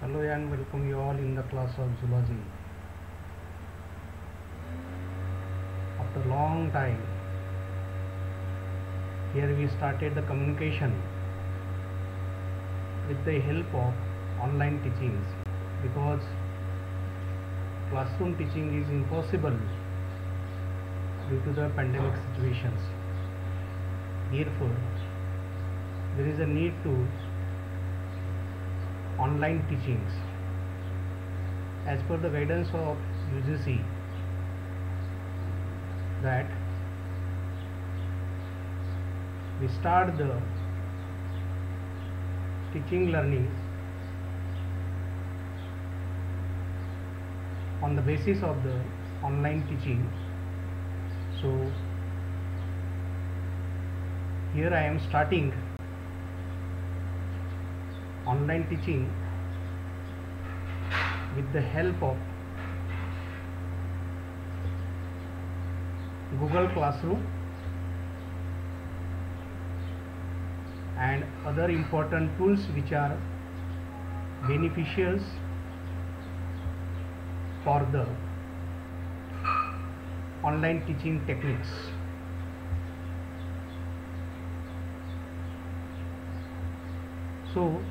Hello and welcome you all in the class of zoology. After long time, here we started the communication with the help of online teachings because classroom teaching is impossible due to the pandemic situations. Therefore, there is a need to online teachings. As per the guidance of UGC, that we start the teaching learning on the basis of the online teaching. So here I am starting online teaching with the help of Google Classroom and other important tools which are beneficial for the online teaching techniques. So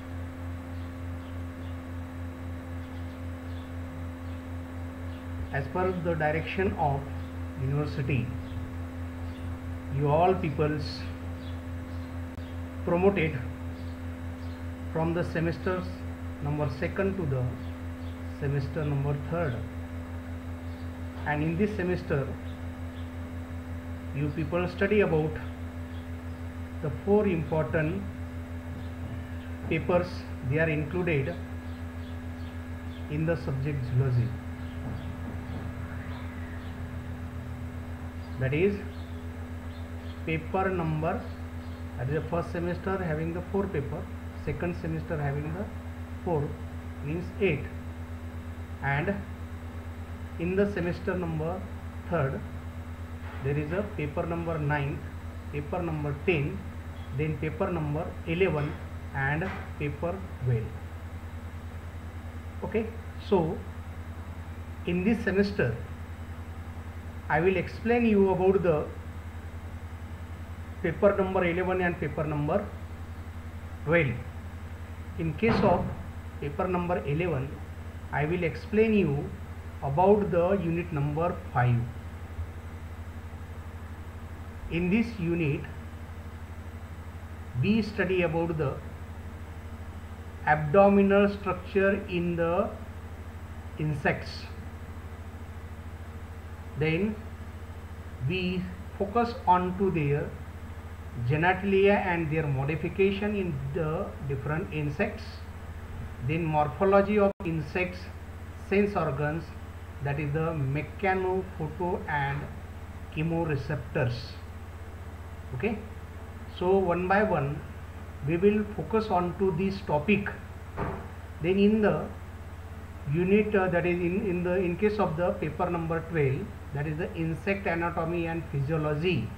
as per the direction of university, you all peoples promoted from the semesters number 2nd to the semester number 3rd, and in this semester you people study about the 4 important papers. They are included in the subject zoology. That is paper number, that is the first semester having the 4 paper, second semester having the 4, means 8, and in the semester number 3rd there is a paper number 9, paper number 10, then paper number 11 and paper 12. Okay, so in this semester I will explain you about the paper number 11 and paper number 12. In case of paper number 11, I will explain you about the unit number 5. In this unit, we study about the abdominal structure in the insects. Then we focus on to their genitalia and their modification in the different insects. Then morphology of insects, sense organs, that is the mechano, photo and chemoreceptors. Okay, so one by one we will focus on to this topic. Then in the unit that is in case of the paper number 12, that is the insect anatomy and physiology,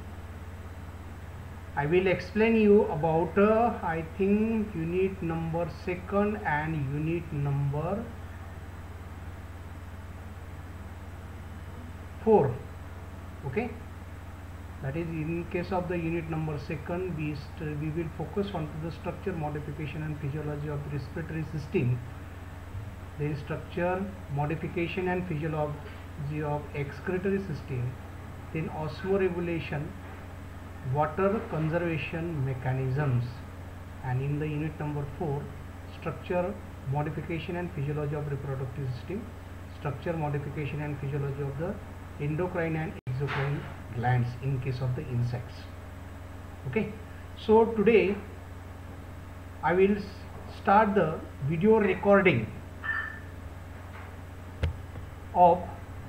I will explain you about I think unit number 2nd and unit number 4. Okay, that is in case of the unit number 2nd, we will focus on to the structure, modification and physiology of the respiratory system. There is structure, modification and physiology of excretory system, then osmoregulation, water conservation mechanisms, and in the unit number 4, structure, modification and physiology of reproductive system, structure, modification and physiology of the endocrine and exocrine glands in case of the insects. Okay, so today I will start the video recording of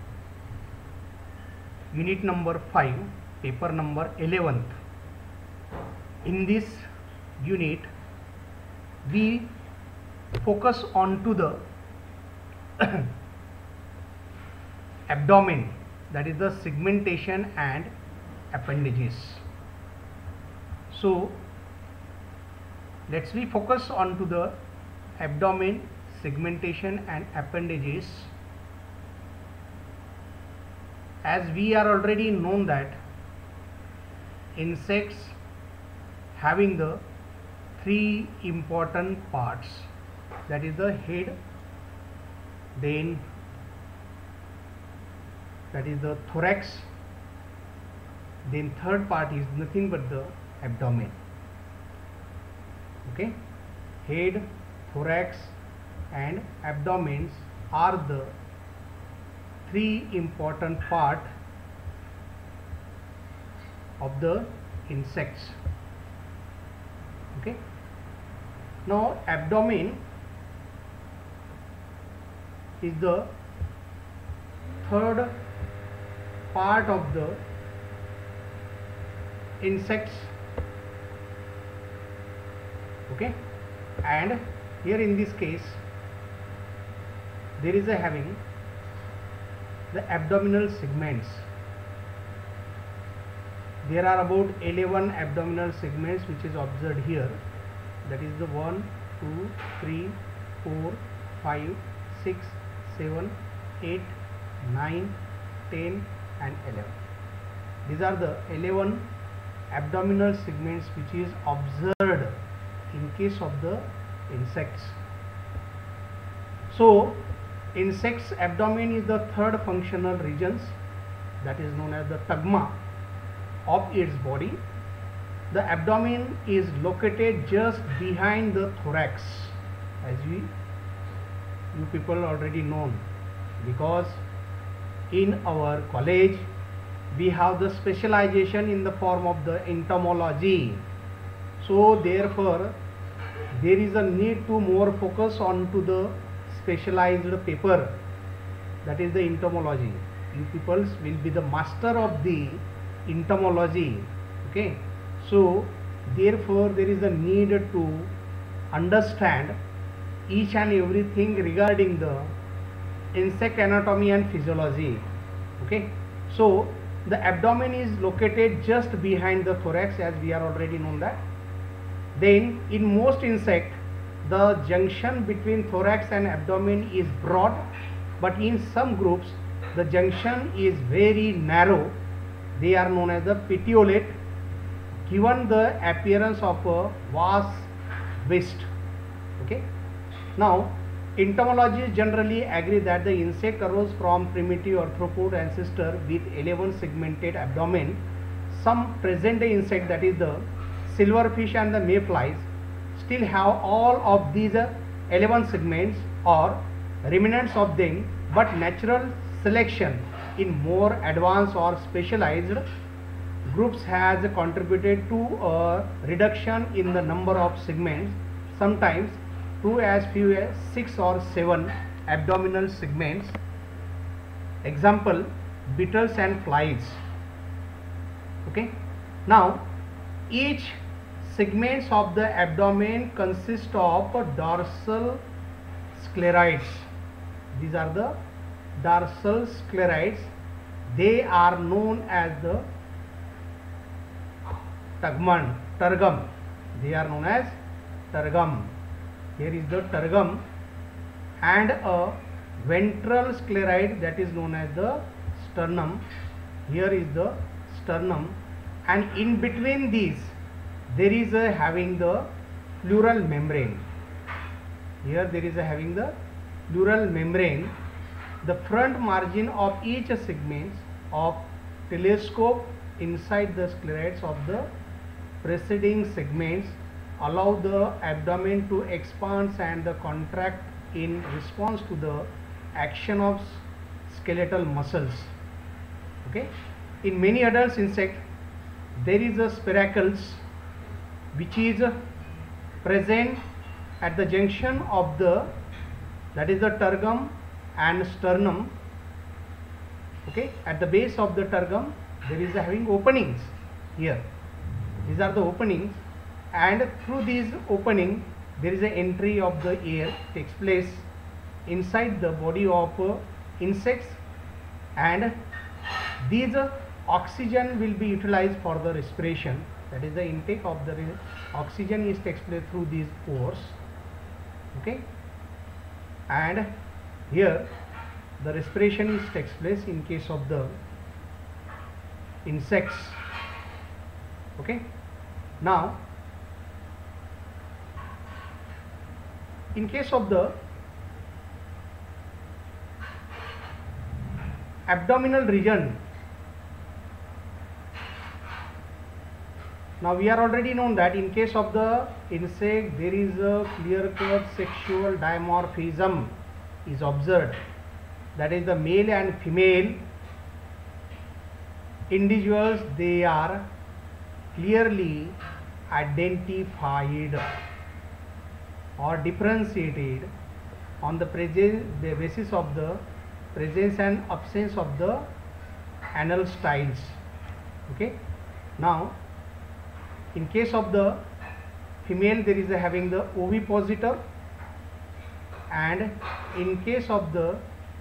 unit number 5, paper number 11th. In this unit we focus on to the abdomen, that is the segmentation and appendages. So let's we focus on to the abdomen, segmentation and appendages. As we are already known that insects having the three important parts, that is the head, then that is the thorax, then third part is nothing but the abdomen. Okay, head, thorax and abdomens are the three important part of the insects. Okay, now abdomen is the third part of the insects. Okay, and here in this case there is a having the abdominal segments. There are about 11 abdominal segments which is observed here, that is the 1, 2, 3, 4, 5, 6, 7, 8, 9, 10 and 11. These are the 11 abdominal segments which is observed in case of the insects. So insects abdomen is the third functional regions, that is known as the tagma of its body. The abdomen is located just behind the thorax, as you people already known, because in our college we have the specialization in the form of the entomology. So therefore there is a need to more focus on to the specialized paper, that is the entomology. You peoples will be the master of the entomology. Okay, so therefore there is a need to understand each and everything regarding the insect anatomy and physiology. Okay, so the abdomen is located just behind the thorax, as we are already known that. Then in most insect the junction between thorax and abdomen is broad, but in some groups the junction is very narrow. They are known as the petiolate, given the appearance of a vast waist. Okay, now entomologists generally agree that the insect arose from primitive arthropod ancestor with 11 segmented abdomen. Some present day insect, that is the silverfish and the mayflies, still have all of these 11 segments or remnants of them, but natural selection in more advanced or specialized groups has contributed to a reduction in the number of segments, sometimes to as few as 6 or 7 abdominal segments. Example, beetles and flies. Okay, now each segments of the abdomen consist of dorsal sclerites. These are the dorsal sclerites. They are known as the tergum. They are known as tergum. Here is the tergum, and a ventral sclerite, that is known as the sternum. Here is the sternum, and in between these there is a having the pleural membrane. Here there is a having the pleural membrane. The front margin of each segment of telescope inside the sclerites of the preceding segments allow the abdomen to expand and the contract in response to the action of skeletal muscles. Okay, in many adult insects there is a spiracles which is present at the junction of the, that is the tergum and sternum. Okay, at the base of the tergum there is a having openings here. These are the openings, and through these opening there is an entry of the air takes place inside the body of insects, and these oxygen will be utilized for the respiration. That is the intake of the oxygen is takes place through these pores. Okay, and here the respiration takes place in case of the insects. Okay, now in case of the abdominal region, now we are already known that in case of the insect there is a clear-cut sexual dimorphism is observed, that is the male and female individuals, they are clearly identified or differentiated on the basis of the presence and absence of the anal styles. Okay, now in case of the female there is having the ovipositor, and in case of the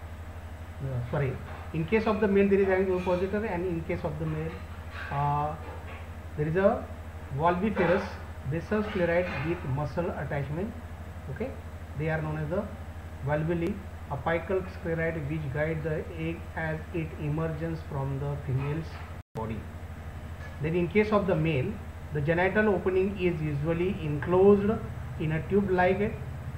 in case of the male there is having ovipositor, and in case of the male there is a volviferous basal scleroid with muscle attachment. Okay, they are known as the valvulae apical scleroid, which guide the egg as it emerges from the female's body. Then in case of the male, the genital opening is usually enclosed in a tube-like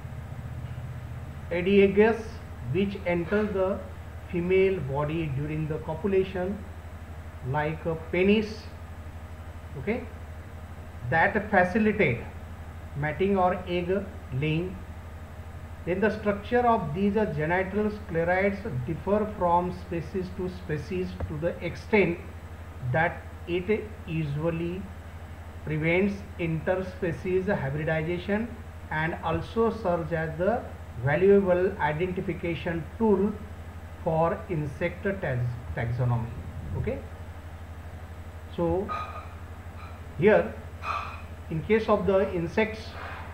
eddiagus which enters the female body during the copulation, like a penis. Okay, that facilitate mating or egg laying. Then the structure of these genital scleroids differ from species to species to the extent that it usually prevents interspecies hybridization and also serves as the valuable identification tool for insect taxonomy. Okay, so here in case of the insects,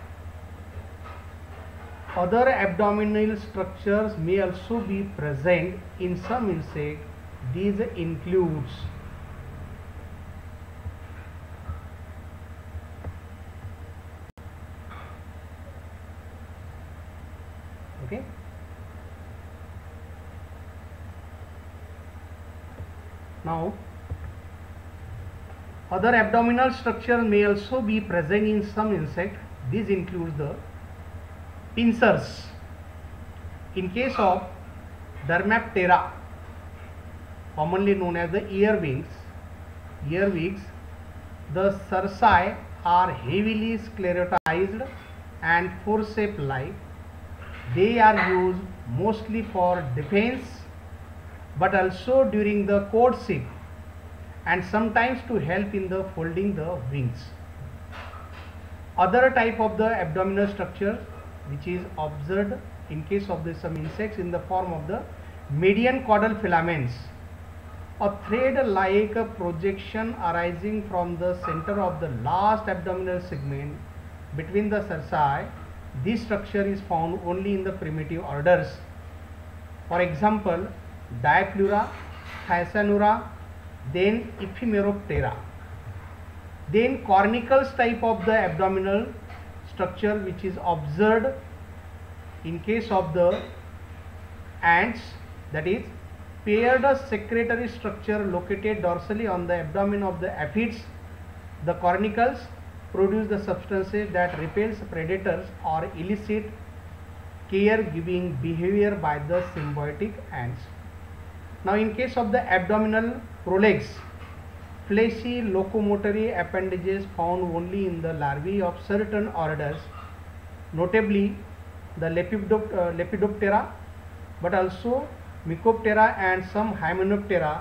other abdominal structures may also be present in some insects. These includes okay, now other abdominal structures may also be present in some insects. These includes the pincers. In case of Dermaptera, commonly known as the earwigs, the cerci are heavily sclerotized and forceps like. They are used mostly for defense, but also during the courtship and sometimes to help in the folding the wings. Other type of the abdominal structure which is observed in case of some insects in the form of the median caudal filaments, a thread-like projection arising from the center of the last abdominal segment between the cerci. This structure is found only in the primitive orders. For example, Diplura, Thysanura, then Ephemeroptera. Then cornicles type of the abdominal structure which is observed in case of the ants, that is paired secretory structure located dorsally on the abdomen of the aphids. The cornicles produce the substances that repels predators or elicit care-giving behavior by the symbiotic ants. Now in case of the abdominal prolegs, fleshy locomotory appendages found only in the larvae of certain orders, notably the Lepidoptera, but also Mycoptera and some Hymenoptera.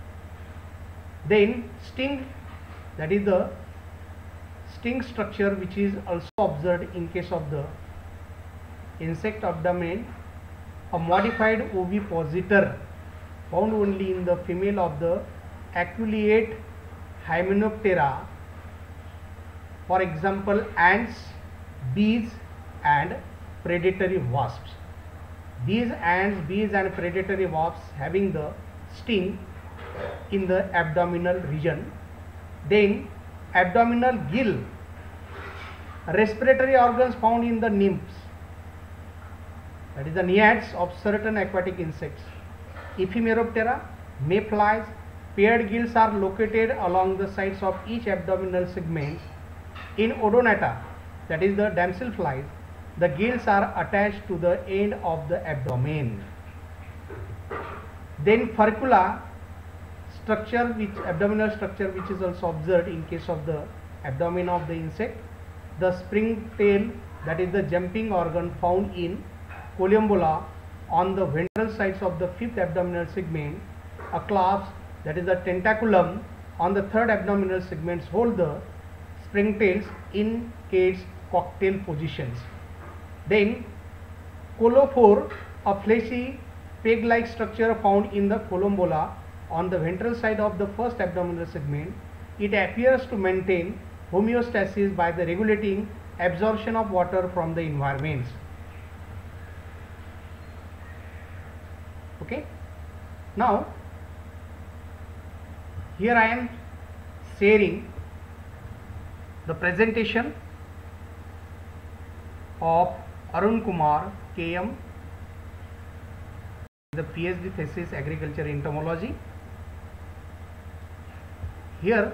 Then sting, that is the sting structure which is also observed in case of the insect abdomen, a modified ovipositor found only in the female of the aculeate Hymenoptera, for example ants, bees and predatory wasps. These ants, bees and predatory wasps having the sting in the abdominal region. Then abdominal gill, respiratory organs found in the nymphs. that is the naiads of certain aquatic insects. Ephemeroptera, mayflies, paired gills are located along the sides of each abdominal segment. In Odonata, that is the damselflies, the gills are attached to the end of the abdomen. Then furcula structure, which abdominal structure, which is also observed in case of the abdomen of the insect. The spring tail, that is the jumping organ found in Columbola on the ventral sides of the fifth abdominal segment. A clasp, that is the tentaculum on the third abdominal segments, hold the spring tails in its cocktail positions. Then colophore, a fleshy peg-like structure found in the columbola on the ventral side of the first abdominal segment. It appears to maintain homeostasis by the regulating absorption of water from the environments. Okay. Now here I am sharing the presentation of Arun Kumar KM, the PhD thesis Agriculture Entomology. Here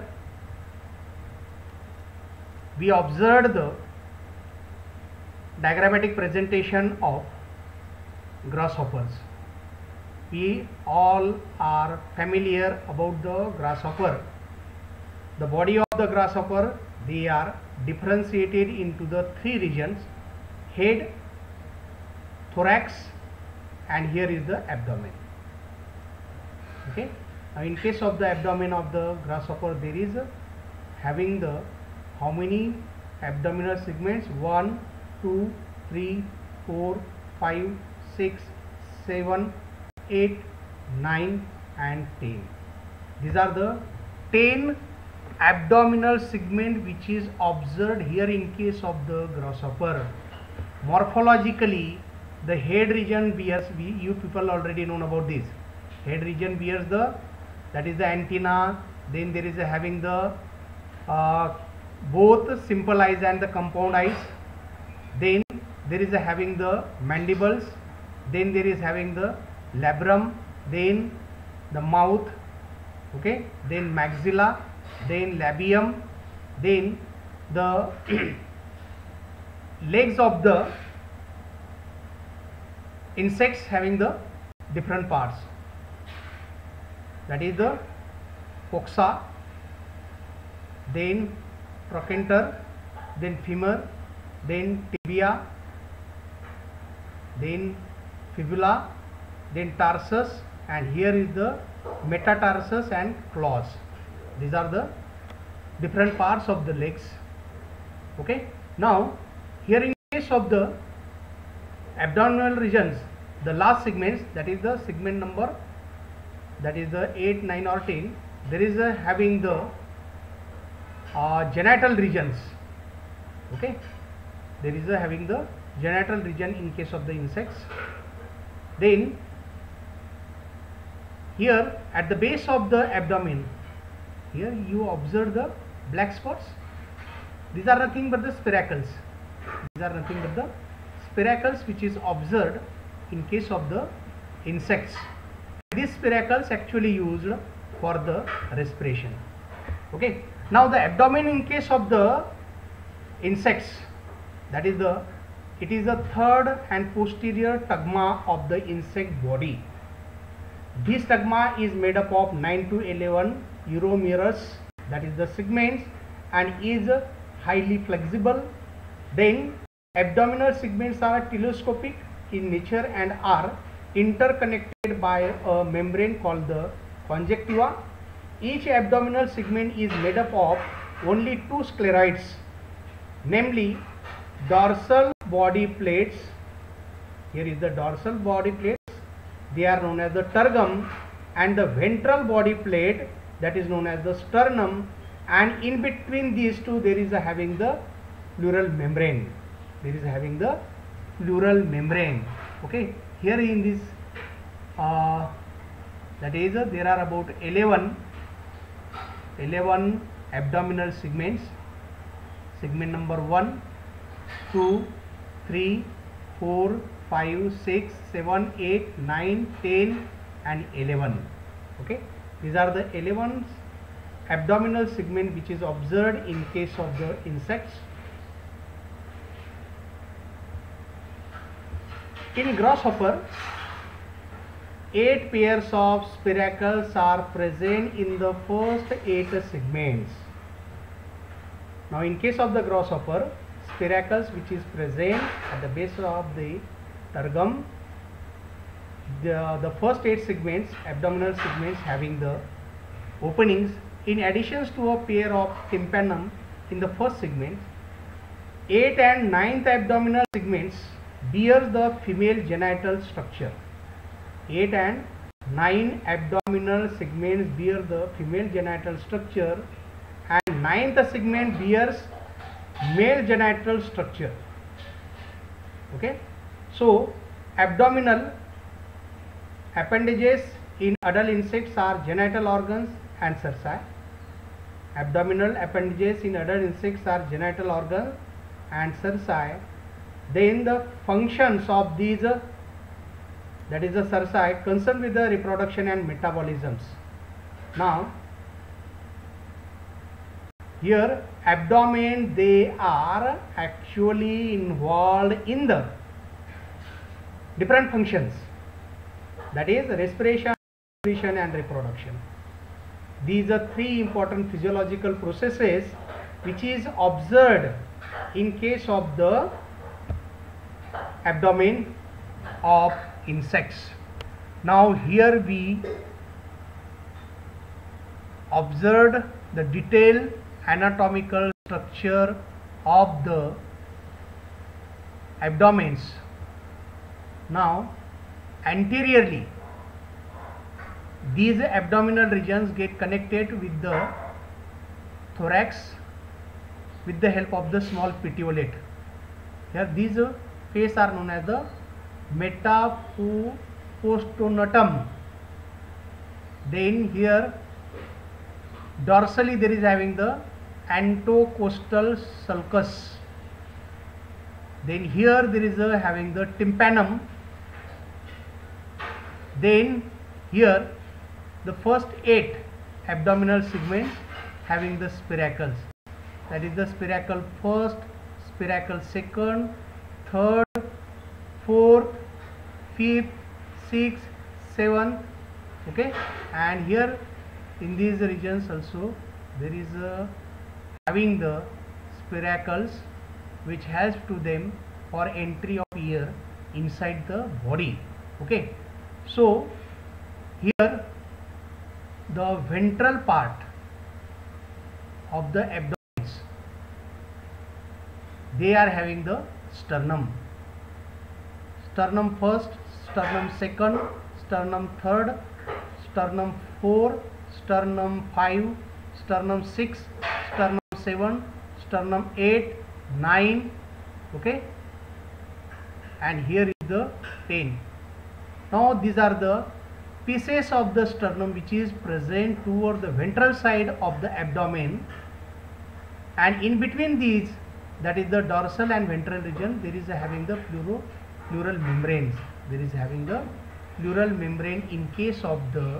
we observed the diagrammatic presentation of grasshoppers. We all are familiar about the grasshopper. The body of the grasshopper, they are differentiated into the three regions: head, thorax, and here is the abdomen. Okay. Now in case of the abdomen of the grasshopper, there is having the how many abdominal segments? 1, 2, 3, 4, 5, 6, 7, 8, 9 and 10. These are the 10 abdominal segment which is observed here in case of the grasshopper. Morphologically, the head region bears, you people already know about this. Head region bears the, that is the antenna. Then there is having the both simple eyes and the compound eyes. Then there is having the mandibles. Then there is having the labrum. Then the mouth. Okay. Then maxilla. Then labium. Then the legs of the insects having the different parts, that is the coxa, then trochanter, then femur, then tibia, then fibula, then tarsus, and here is the metatarsus and claws. These are the different parts of the legs. Okay. Now here in case of the abdominal regions, the last segments, that is the segment number, that is the 8, 9 or 10, there is having the genital regions. Okay. There is having the genital region in case of the insects. Then here at the base of the abdomen, here you observe the black spots. These are nothing but the spiracles. These are nothing but the spiracles which is observed in case of the insects. These spiracles actually used for the respiration. Okay. Now the abdomen in case of the insects, that is the, it is the third and posterior tagma of the insect body. This tagma is made up of 9 to 11 uromerus, that is the segments, and is highly flexible. Then abdominal segments are telescopic in nature and are interconnected by a membrane called the conjunctiva. Each abdominal segment is made up of only two scleroids, namely dorsal body plates. Here is the dorsal body plates, they are known as the tergum, and the ventral body plate, that is known as the sternum, and in between these two there is having the pleural membrane. There is having the pleural membrane. Okay. Here in this that is there are about 11 abdominal segments. Segment number 1, 2, 3, 4, 5, 6, 7, 8, 9, 10 and 11. Okay, these are the 11 abdominal segment which is observed in case of the insects. In grasshopper, 8 pairs of spiracles are present in the first 8 segments. Now in case of the grasshopper, spiracles which is present at the base of the tergum, the first 8 segments, abdominal segments having the openings, in addition to a pair of tympanum in the first segment, 8th and 9th abdominal segments bears the female genital structure. 8 and 9 abdominal segments bear the female genital structure and 9th segment bears male genital structure. Okay, so abdominal appendages in adult insects are genital organs and cerci. Abdominal appendages in adult insects are genital organs and cerci. Then the functions of these, that is the cerci, concerned with the reproduction and metabolisms. Now here abdomen, they are actually involved in the different functions, that is respiration, nutrition and reproduction. These are 3 important physiological processes which is observed in case of the abdomen of insects. Now here we observed the detailed anatomical structure of the abdomens. Now anteriorly, these abdominal regions get connected with the thorax with the help of the small petiolate. Here these face are known as the metapostognathum. Then here dorsally there is having the antocostal sulcus. Then here there is having the tympanum. Then here the first 8 abdominal segments having the spiracles, that is the spiracle first, spiracle second, third, fourth, fifth, sixth, seventh. Okay, and here in these regions also there is having the spiracles which helps to them for entry of air inside the body. Okay, so here the ventral part of the abdomen, they are having the sternum, sternum first, sternum second, sternum third, sternum 4, sternum 5, sternum 6, sternum 7, sternum 8, 9. Okay, and here is the 10. Now these are the pieces of the sternum which is present toward the ventral side of the abdomen, and in between these, that is the dorsal and ventral region, there is having the pleural membranes. There is having the pleural membrane in case of the,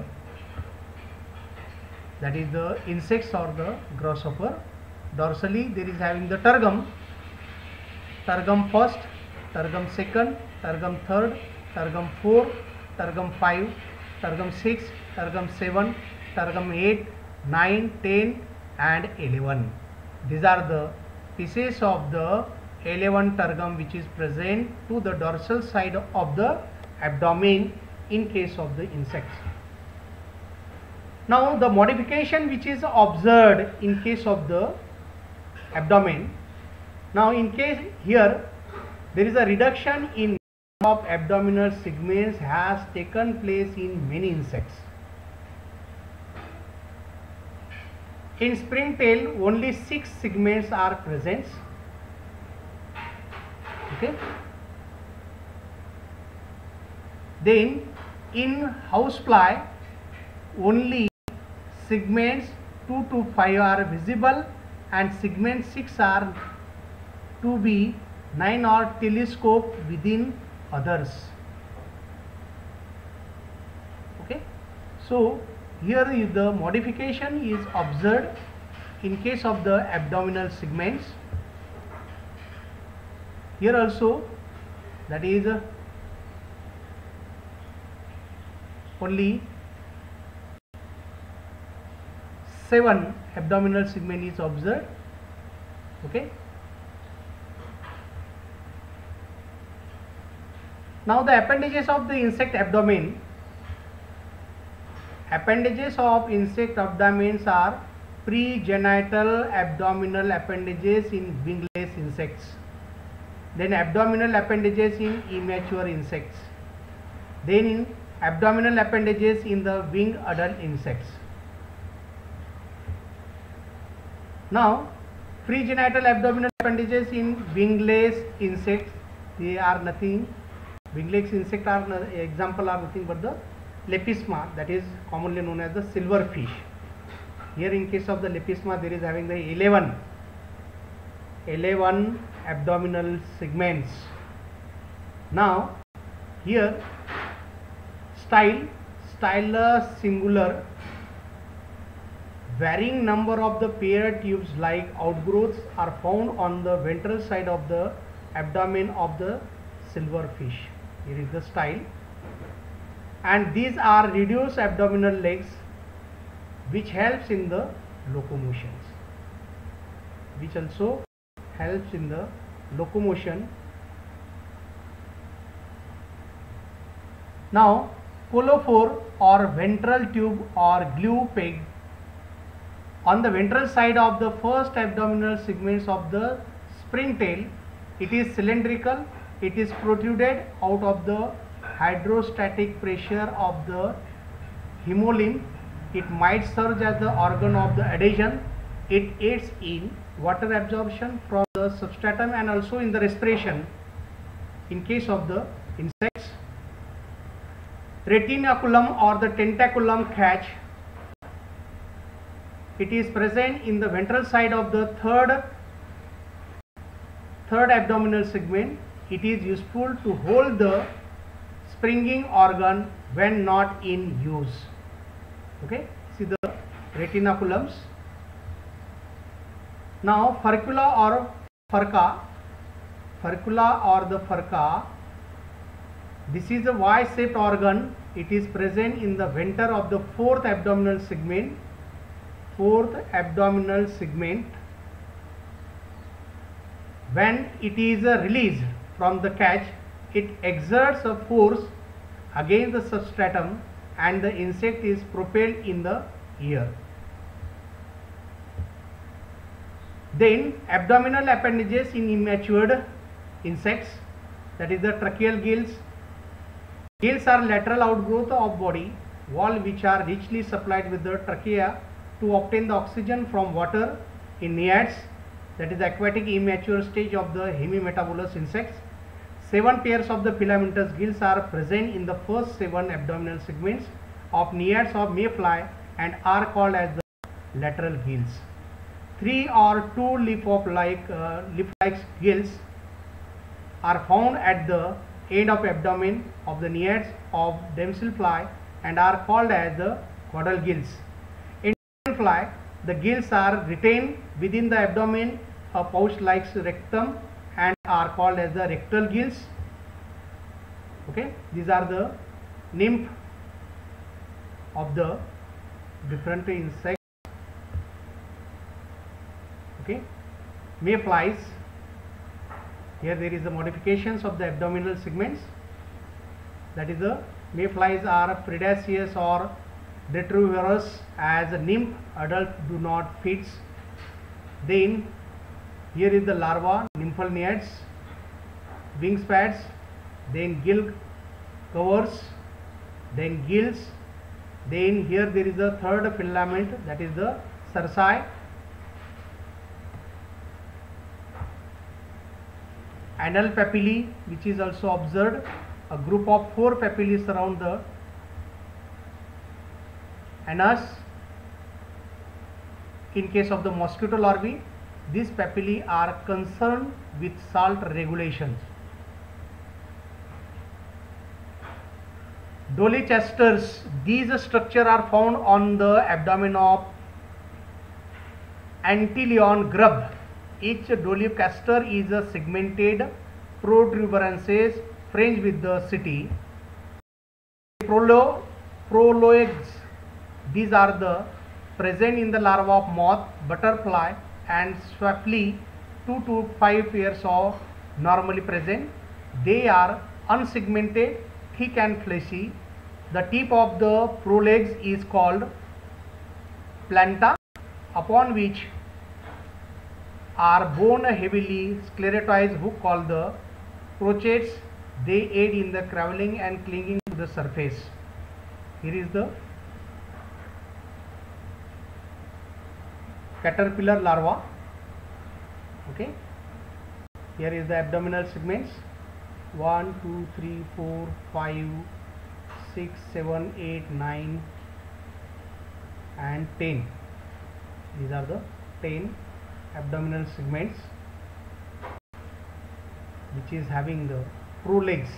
that is the insects or the grasshopper. Dorsally there is having the tergum, tergum first, tergum second, tergum third, tergum 4, tergum 5, tergum 6, tergum 7, tergum 8, 9, 10 and 11. These are the pieces of the 11 tergum which is present to the dorsal side of the abdomen in case of the insects. Now the modification which is observed in case of the abdomen. Now in case here there is a reduction in of abdominal segments has taken place in many insects. In springtail only 6 segments are present. Okay. Then in housefly only segments 2 to 5 are visible and segment 6 are to be 9 or telescope within others. Okay, so here is the modification is observed in case of the abdominal segments. Here also, that is only 7 abdominal segment is observed. Okay, now the appendages of the insect abdomen. Appendages of insect abdomens are pregenital abdominal appendages in wingless insects, then abdominal appendages in immature insects, then in abdominal appendages in the winged adult insects. Now, pregenital abdominal appendages in wingless insects, they are nothing. Wingless insect are example are nothing but the Lepisma, that is commonly known as the silverfish. Here in case of the Lepisma, there is having the 11 abdominal segments. Now here style singular, varying number of the pair tubes like outgrowths are found on the ventral side of the abdomen of the silverfish. Here is the style, and these are reduced abdominal legs which helps in the locomotions, which also helps in the locomotion. Now colophore or ventral tube or glue peg on the ventral side of the first abdominal segments of the springtail. It is cylindrical, it is protruded out of the hydrostatic pressure of the hemolymph. It might serve as the organ of the adhesion. It aids in water absorption from the substratum and also in the respiration in case of the insects. Retinaculum or the tentaculum catch. It is present in the ventral side of the third abdominal segment. It is useful to hold the springing organ when not in use. Okay, see the retinaculums. Now furcula or furca. This is a Y-shaped organ. It is present in the venter of the fourth abdominal segment. When it is released from the catch, it exerts a force against the substratum and the insect is propelled in the air. Then abdominal appendages in immature insects, that is the tracheal gills. Gills are lateral outgrowth of body wall which are richly supplied with the trachea to obtain the oxygen from water in naiads, that is the aquatic immature stage of the hemimetabolous insects. 7 pairs of the filamentous gills are present in the first 7 abdominal segments of naiads of mayfly and are called as the lateral gills. 3 or 2 leaf-like gills are found at the end of abdomen of the naiads of damselfly and are called as the caudal gills. In dragonfly, the gills are retained within the abdomen, a pouch-like rectum, and are called as the rectal gills. Okay, these are the nymph of the different insects. Okay, mayflies. Here there is the modifications of the abdominal segments. That is the mayflies are predaceous or detrivorous, as a nymph adult do not feeds. Then here is the larva, nymphal naiads, wing pads, then gill covers, then gills. Then here there is the third filament, that is the cerci. Anal papillae, which is also observed. A group of 4 papillae surround the anus. In case of the mosquito larvae, these papillae are concerned with salt regulations. Dolichosters. These structures are found on the abdomen of Antlion grub. Each dolichoster is a segmented protuberances fringed with the city. Prologues. These are the present in the larva of moth, butterfly, and swiftly 2 to 5 pairs of normally present. They are unsegmented, thick and fleshy. The tip of the prolegs is called planta, upon which are bone heavily sclerotized hook called the crochets. They aid in the crawling and clinging to the surface. Here is the caterpillar larva. Okay, here is the abdominal segments: 1 2 3 4 5 6 7 8 9 and 10. These are the 10 abdominal segments which is having the prolegs.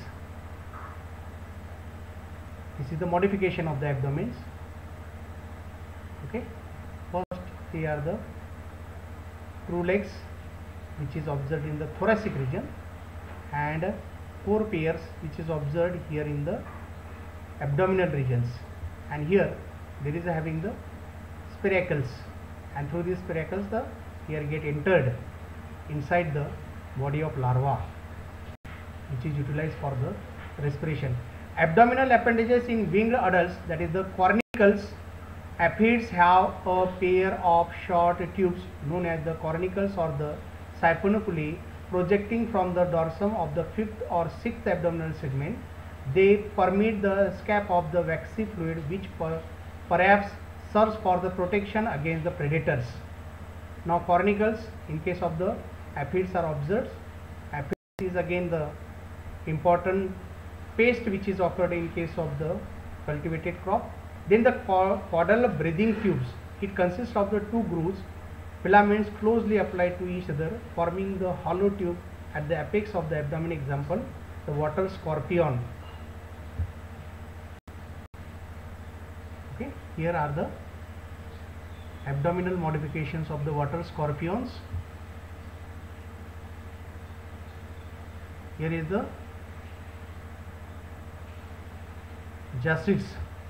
This is the modification of the abdomens. Okay, first here are the prolegs which is observed in the thoracic region, and 4 pairs which is observed here in the abdominal regions, and here there is having the spiracles, and through these spiracles the here get entered inside the body of larva, which is utilized for the respiration. Abdominal appendages in winged adults, that is the cornicles. Aphids have a pair of short tubes known as the cornicles or the siphoniculae projecting from the dorsum of the 5th or 6th abdominal segment. They permeate the scap of the waxy fluid, which perhaps serves for the protection against the predators. Now cornicles in case of the aphids are observed. Aphids is again the important paste which is occurred in case of the cultivated crop. Then the caudal breathing tubes. It consists of the 2 grooves, filaments closely applied to each other, forming the hollow tube at the apex of the abdomen. Example, the water scorpion. Okay, here are the abdominal modifications of the water scorpions. Here is the Jacids,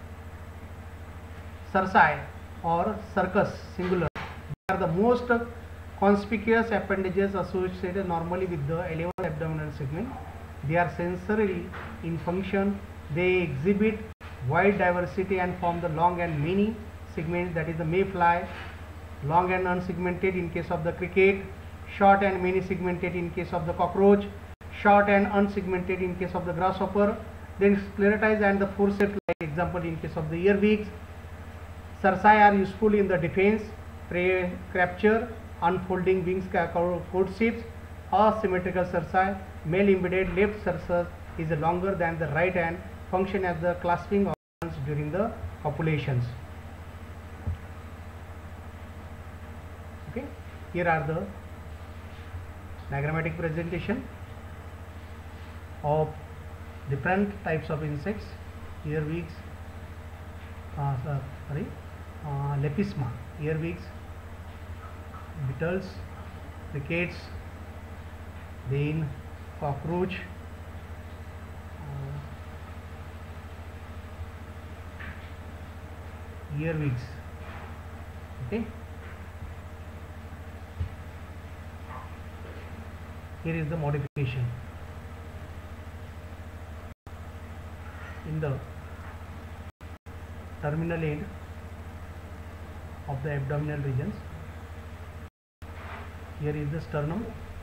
Cerci or circus singular. They are the most conspicuous appendages associated normally with the 11th abdominal segment. They are sensory in function. They exhibit wide diversity and form the long and many segments, that is the mayfly, long and unsegmented in case of the cricket, short and many segmented in case of the cockroach, short and unsegmented in case of the grasshopper, then sclerotized and the forceps like example in case of the earwigs. Cerci are useful in the defense, prey capture, unfolding wings courtships. Asymmetrical cerci, male embedded left cerci is longer than the right and function as the clasping organs during the copulations. Okay, here are the diagrammatic presentation of different types of insects: earwigs, lepisma, earwigs, beetles, crickets, then cockroach, earwigs. Okay, here is the modification. In the terminal end of the abdominal regions, here is the sternum,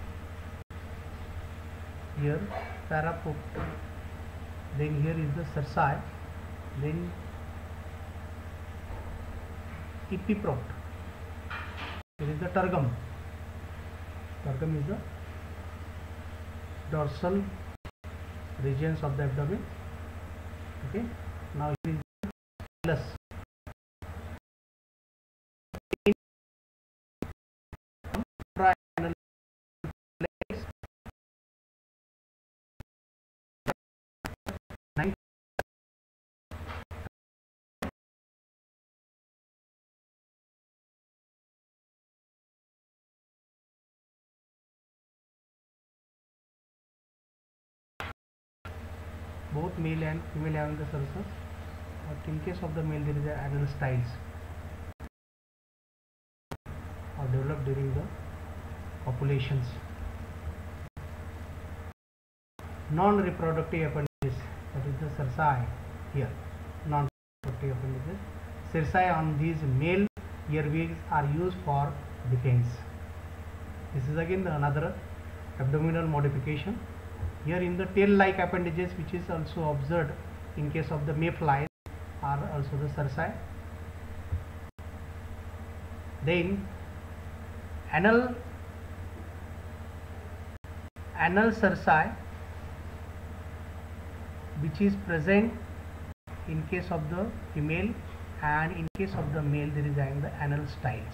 here paraprop, then here is the cerci, then epiprop, here is the tergum. Tergum is the dorsal regions of the abdomen. Okay, now here is the hilus. both male and female having the cercus, but in case of the male there is a anal styles are developed during the copulations. Non-reproductive appendages, that is the cerci here, non-reproductive appendages. Cerci on these male earwigs are used for defense. This is again another abdominal modification. Here in the tail-like appendages, which is also observed in case of the mayflies, are also the cerci. Then anal cerci, which is present in case of the female, and in case of the male there is the anal styles.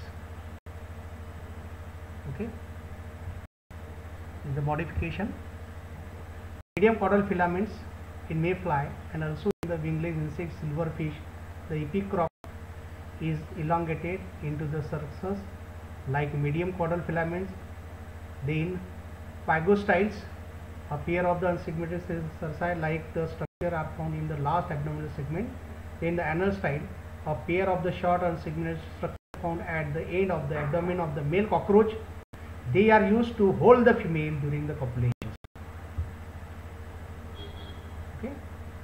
Okay, in the modification, medium caudal filaments in mayfly and also in the wingless insect silverfish, the epicrop is elongated into the cercus like medium caudal filaments. Then pygostyles, a pair of the unsegmented cerci like the structure are found in the last abdominal segment. Then the anal style, a pair of the short unsegmented structure found at the end of the abdomen of the male cockroach. They are used to hold the female during the copulation. Okay.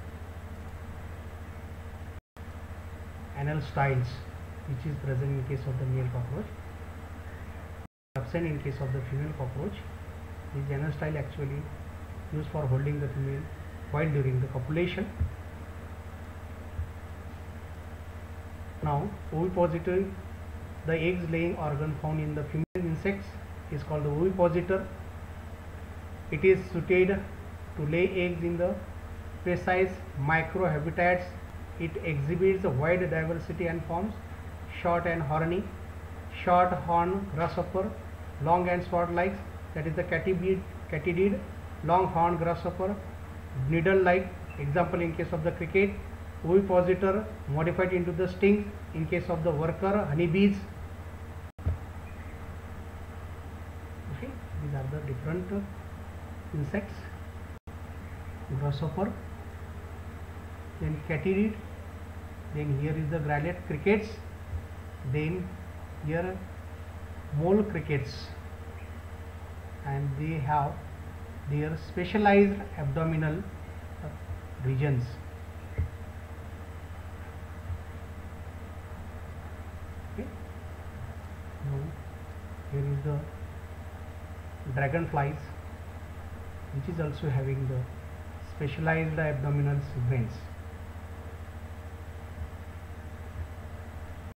Anal styles, which is present in case of the male cockroach, absent in case of the female cockroach. This anal style actually used for holding the female while during the copulation. Now, ovipositor, the eggs laying organ found in the female insects, is called the ovipositor. It is suited to lay eggs in the precise microhabitats. It exhibits a wide diversity and forms: short and horny, short horn grasshopper, long and sword-like, that is the catidid, long horn grasshopper, needle-like, example in case of the cricket. Ovipositor modified into the stings in case of the worker honeybees. Okay, these are the different insects. Grasshopper, then catidid, then here is the grallet crickets, then here mole crickets, and they have their specialized abdominal regions. Okay. Now here is the dragonflies, which is also having the specialized abdominal segments.